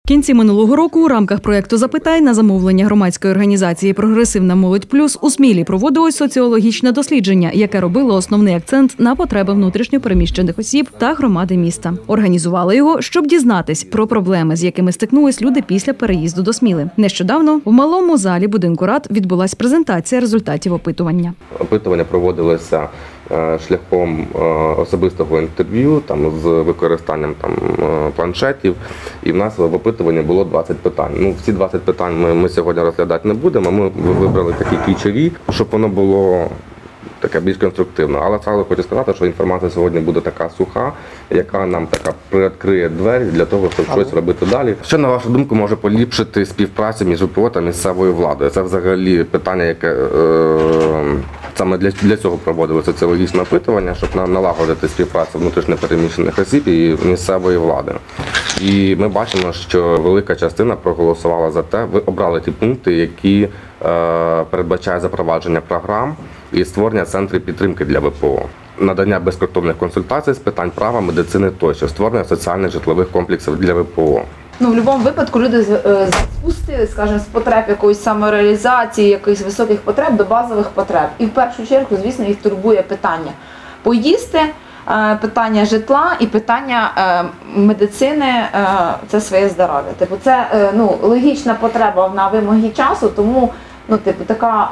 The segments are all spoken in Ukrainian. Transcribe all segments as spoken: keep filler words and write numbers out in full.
В кінці минулого року у рамках проєкту «Запитай» на замовлення громадської організації «Прогресивна молодь плюс» у Смілі проводилось соціологічне дослідження, яке робило основний акцент на потреби внутрішньо переміщених осіб та громади міста. Організували його, щоб дізнатись про проблеми, з якими стикнулись люди після переїзду до Сміли. Нещодавно в малому залі будинку рад відбулась презентація результатів опитування. Опитування проводилося шляхом особистого інтерв'ю, там з використанням там планшетів. І в нас в опитуванні було двадцять питань. Ну, всі двадцять питань ми, ми сьогодні розглядати не будемо. Ми вибрали такі ключові, щоб воно було таке більш конструктивно. Але сразу хочу сказати, що інформація сьогодні буде така суха, яка нам така привідкриє двері для того, щоб щось робити далі. Що, на вашу думку, може поліпшити співпрацю між ВПО та місцевою владою? Це взагалі питання, яке е, саме для, для цього проводили соціологічне опитування, щоб налагодити співпрацю внутрішньо переміщених осіб і місцевої влади. І ми бачимо, що велика частина проголосувала за те, ви обрали ті пункти, які е, передбачають запровадження програм і створення центрів підтримки для ВПО, надання безкоштовних консультацій з питань права, медицини тощо, створення соціальних житлових комплексів для ВПО. Ну, в будь-якому випадку люди спустили, скажімо, з потреб якоїсь самореалізації, якихось високих потреб до базових потреб. І в першу чергу, звісно, їх турбує питання поїсти, питання житла і питання медицини – це своє здоров'я. Типу, це ну, логічна потреба на вимоги часу, тому ну, типу, така...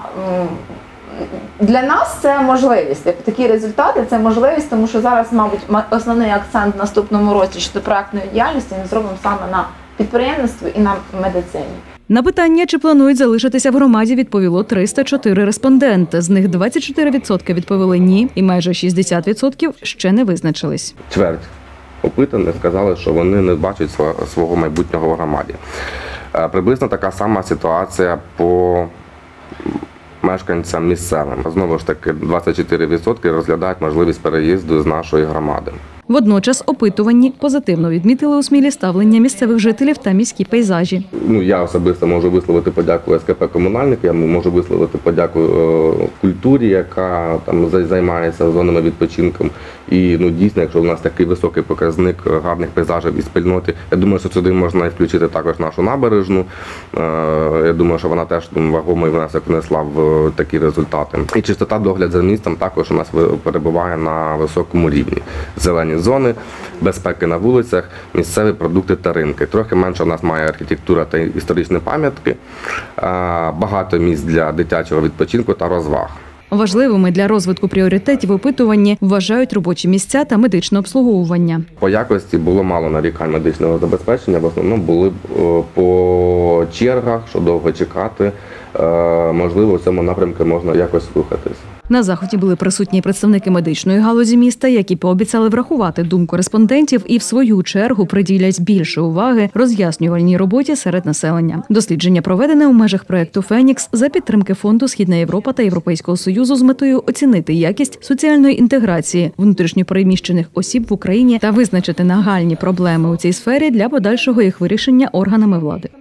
Для нас це можливість, такі результати – це можливість, тому що зараз, мабуть, основний акцент в наступному році щодо проектної діяльності ми зробимо саме на підприємництві і на медицині. На питання, чи планують залишитися в громаді, відповіло триста чотири респонденти. З них двадцять чотири відсотки відповіли «ні» і майже шістдесят відсотків ще не визначились. Чверть опитаних сказали, що вони не бачать свого майбутнього в громаді. Приблизно така сама ситуація по мешканцям місцевим. Знову ж таки, двадцять чотири відсотки розглядають можливість переїзду з нашої громади. Водночас опитуванні позитивно відмітили у Смілі ставлення місцевих жителів та міські пейзажі. Ну, я особисто можу висловити подяку ес ке пе «Комунальник», я можу висловити подяку е, культурі, яка там займається зонами відпочинком. І ну, дійсно, якщо у нас такий високий показник гарних пейзажів і спільноти, я думаю, що сюди можна включити також нашу набережну. Е, я думаю, що вона теж вагомий внесок внесла в такі результати. І чистота, догляд за містом також у нас перебуває на високому рівні. Зелені зони, безпеки на вулицях, місцеві продукти та ринки. Трохи менше у нас має архітектура та історичні пам'ятки, багато місць для дитячого відпочинку та розваг. Важливими для розвитку пріоритетів опитуванні вважають робочі місця та медичне обслуговування. По якості було мало нарікань медичного забезпечення, в основному були по чергах, що довго чекати. Можливо, в цьому напрямку можна якось рухатись. На заході були присутні представники медичної галузі міста, які пообіцяли врахувати думку респондентів і в свою чергу приділять більше уваги роз'яснювальній роботі серед населення. Дослідження проведене у межах проєкту «Фенікс» за підтримки Фонду «Східна Європа» та Європейського Союзу з метою оцінити якість соціальної інтеграції внутрішньопереміщених осіб в Україні та визначити нагальні проблеми у цій сфері для подальшого їх вирішення органами влади.